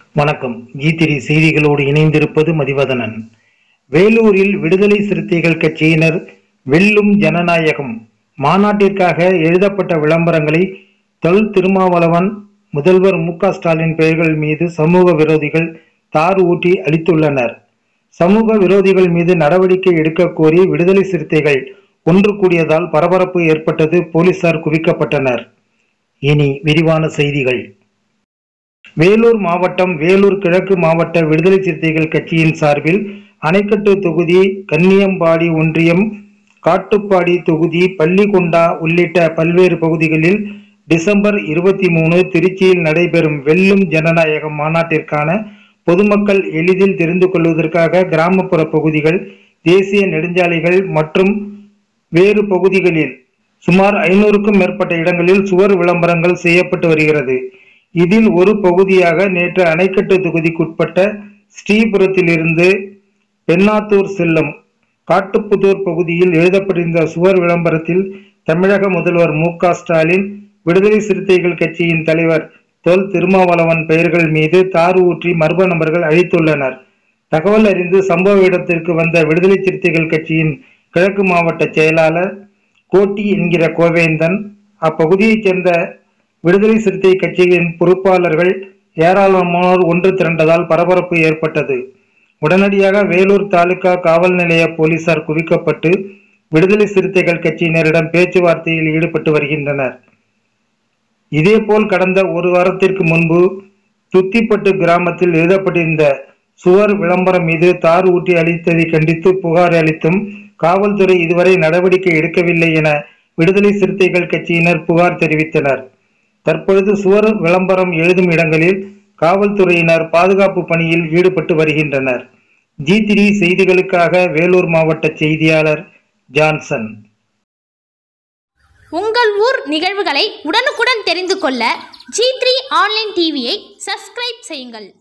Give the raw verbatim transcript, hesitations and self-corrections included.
வணக்கம். G three செய்திகளோடு இணைந்திருப்பது மதிவதனன். வேலூரில் விடுதலை சிறுத்தைகள் கட்சியினர் வெல்லும் ஜனநாயகம் மாநாட்டிற்காக எழுதப்பட்ட விளம்பரங்களை தொல் திருமாவளவன், முதல்வர் மு க ஸ்டாலின் பெயர்கள் மீது சமூக விரோதிகள் தார் ஊற்றி அளித்துள்ளனர். சமூக விரோதிகள் மீது நடவடிக்கை எடுக்க கோரி விடுதலை சிறுத்தைகள் ஒன்று கூடியதால் பரபரப்பு ஏற்பட்டது. போலீசார் குவிக்கப்பட்டனர். இனி விரிவான செய்திகள். வேலூர் மாவட்டம் வேலூர் கிழக்கு மாவட்ட விடுதலை சிறுத்தைகள் கட்சியின் சார்பில் அணைக்கட்டு தொகுதி, கன்னியம்பாடி ஒன்றியம், காட்டுப்பாடி தொகுதி, பள்ளிகொண்டா உள்ளிட்ட பல்வேறு பகுதிகளில் டிசம்பர் இருபத்தி மூணு திருச்சியில் நடைபெறும் வெல்லும் ஜனநாயகம் மாநாட்டிற்கான பொதுமக்கள் எளிதில் தெரிந்து கொள்வதற்காக கிராமப்புற பகுதிகள், தேசிய நெடுஞ்சாலைகள் மற்றும் வேறு பகுதிகளில் சுமார் ஐநூறுக்கும் மேற்பட்ட இடங்களில் சுவர் விளம்பரங்கள் செய்யப்பட்டு வருகிறது. இதில் ஒரு பகுதியாக நேற்று அணைக்கட்டு தொகுதிக்குட்பட்ட ஸ்ரீபுரத்திலிருந்து பெண்ணாத்தூர் செல்லும் காட்டுப்புதூர் பகுதியில் எழுதப்பட்டிருந்த சுவர் விளம்பரத்தில் தமிழக முதல்வர் மு க ஸ்டாலின், விடுதலை சிறுத்தைகள் கட்சியின் தலைவர் தொல் திருமாவளவன் பெயர்கள் மீது தார் ஊற்றி மர்ம நபர்கள் அழித்துள்ளனர். தகவல் அறிந்து சம்பவ இடத்திற்கு வந்த விடுதலை சிறுத்தைகள் கட்சியின் கிழக்கு மாவட்ட செயலாளர் கோட்டி என்கிற கோவேந்தன், அப்பகுதியைச் சேர்ந்த விடுதலை சிறுத்தை கட்சியின் பொறுப்பாளர்கள் ஏராளமானோர் ஒன்று திரண்டதால் பரபரப்பு ஏற்பட்டது. உடனடியாக வேலூர் தாலுகா காவல் நிலைய போலீசார் குவிக்கப்பட்டு விடுதலை சிறுத்தைகள் கட்சியினரிடம் பேச்சுவார்த்தையில் ஈடுபட்டு வருகின்றனர். இதேபோல் கடந்த ஒரு வாரத்திற்கு முன்பு துத்திப்பட்டு கிராமத்தில் எழுதப்பட்டிருந்த சுவர் விளம்பரம் மீது தார் ஊற்றி அளித்ததை கண்டித்து புகார் அளித்தும் காவல்துறை இதுவரை நடவடிக்கை எடுக்கவில்லை என விடுதலை சிறுத்தைகள் கட்சியினர் புகார் தெரிவித்தனர். தற்பொழுது சுவர் விளம்பரம் எழுதும் இடங்களில் காவல்துறையினர் பாதுகாப்பு பணியில் ஈடுபட்டு வருகின்றனர். ஜி த்ரீ செய்திகளுக்காக வேலூர் மாவட்ட செய்தியாளர் ஜான்சன். உங்கள் ஊர் நிகழ்வுகளை உடனுக்குடன் தெரிந்து கொள்ள ஜி த்ரீ ஆன்லைன் டிவியை சப்ஸ்கிரைப் செய்யுங்கள்.